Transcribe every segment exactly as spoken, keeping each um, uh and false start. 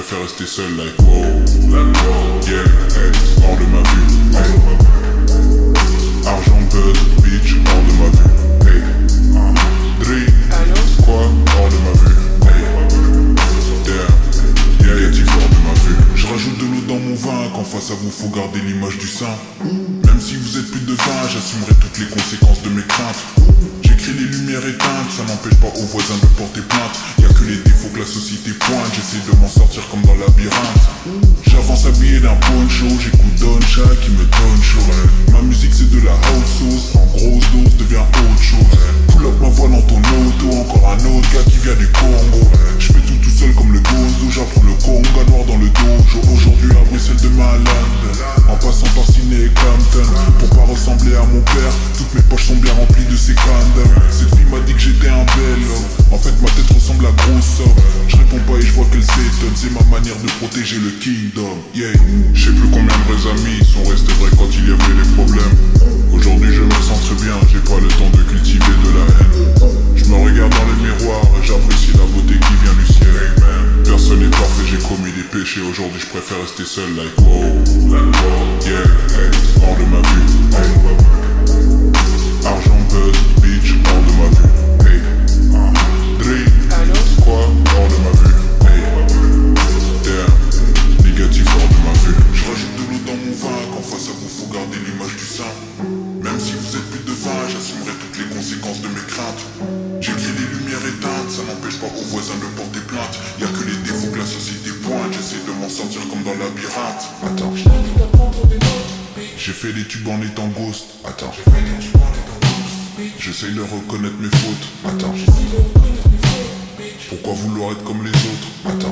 préfère rester seul like wow. Yeah, hey, hors de ma vue, hey. Argent, buzz, bitch, hors de ma vue, hey. Dri, quoi, hors de ma vue, hey. Damn, yeah, y'a du hors de ma vue. Je rajoute de l'eau dans mon vin, qu'en face à vous faut garder l'image du sein. Même si vous êtes plus de vin, j'assumerai toutes les conséquences de mes craintes. J'écris les lumières éteintes, ça n'empêche pas aux voisins de porter plainte. Y'a que les défauts que la société pointe, j'essaie de m'en sortir comme dans le labyrinthe. J'avance habillé d'un poncho, j'écoute Doncha qui me donne chaud. Ma musique c'est de la house sauce, en grosse dose devient autre chose. Pull up ma voix dans ton auto, encore un autre gars qui vient du Congo. J'fais tout tout seul comme le Gonzo, j'apprends le conga noir dans le dojo. Aujourd'hui à Bruxelles, demain à London, en passant par Ciné et Campton. Pour pas ressembler à mon père, toutes mes poches sont bien remplies de ces condoms. Cette fille m'a dit que j'étais un bel homme, en fait ma tête ressemble à grosse homme. Je réponds pas et je vois qu'elle s'étonne, c'est ma manière de protéger le kingdom. Yeah. Je sais plus combien de vrais amis sont restés vrais quand il y avait des problèmes. Aujourd'hui je me sens très bien, j'ai pas le temps de cultiver de la haine. Je me regarde dans le miroir et j'apprécie la beauté qui vient du ciel. Personne n'est parfait, j'ai commis des péchés, aujourd'hui je préfère rester seul like wow. Yeah, hey, hors de ma vue, hey. Argent, buzz, bitch, hors de ma vue, hey. Dri, quoi, hors de ma vue, hey. Damn, négatif hors de ma vue. Je rajoute de l'eau dans mon vin, qu'en face à vous faut garder l'image du sein. Même si vous êtes plus de vin, j'assumerai toutes les conséquences de mes craintes. J'écris les lumières éteintes, ça n'empêche pas aux voisins de porter plainte. Y'a que les défauts que la société pointe, j'essaie de m'en sortir comme dans le labyrinthe. Attends, j'ai fait des tubes en étant ghost. Attends, j'essaye de reconnaître mes fautes. Attends, pourquoi vouloir être comme les autres? Attends,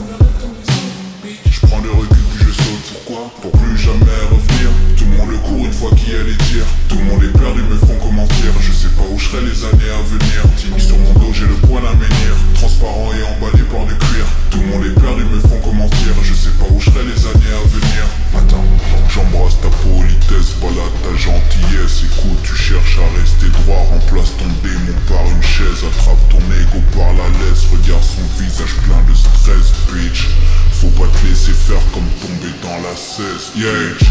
je prends le recul puis je saute. Pourquoi? Pour plus jamais revenir. Tout le monde le court une fois qu'il y a les tirs. Tout le monde est perdu, me font comment dire. Je sais pas où je serai les années à venir. Timmy sur mon dos, j'ai le poil à menhir. Transparent et emballé par du cuir. Tout le monde est perdu, me font comment dire. Je sais pas où je serai les années à venir. Attends, j'embrasse ta politesse, balade ta gentillesse. Écoute, tu cherches à rester droit. Remplace ton démon par une chaise. Attrape ton ego par la laisse. Regarde son visage plein de stress, bitch. Faut pas te laisser faire comme tomber dans la cesse. Yeah,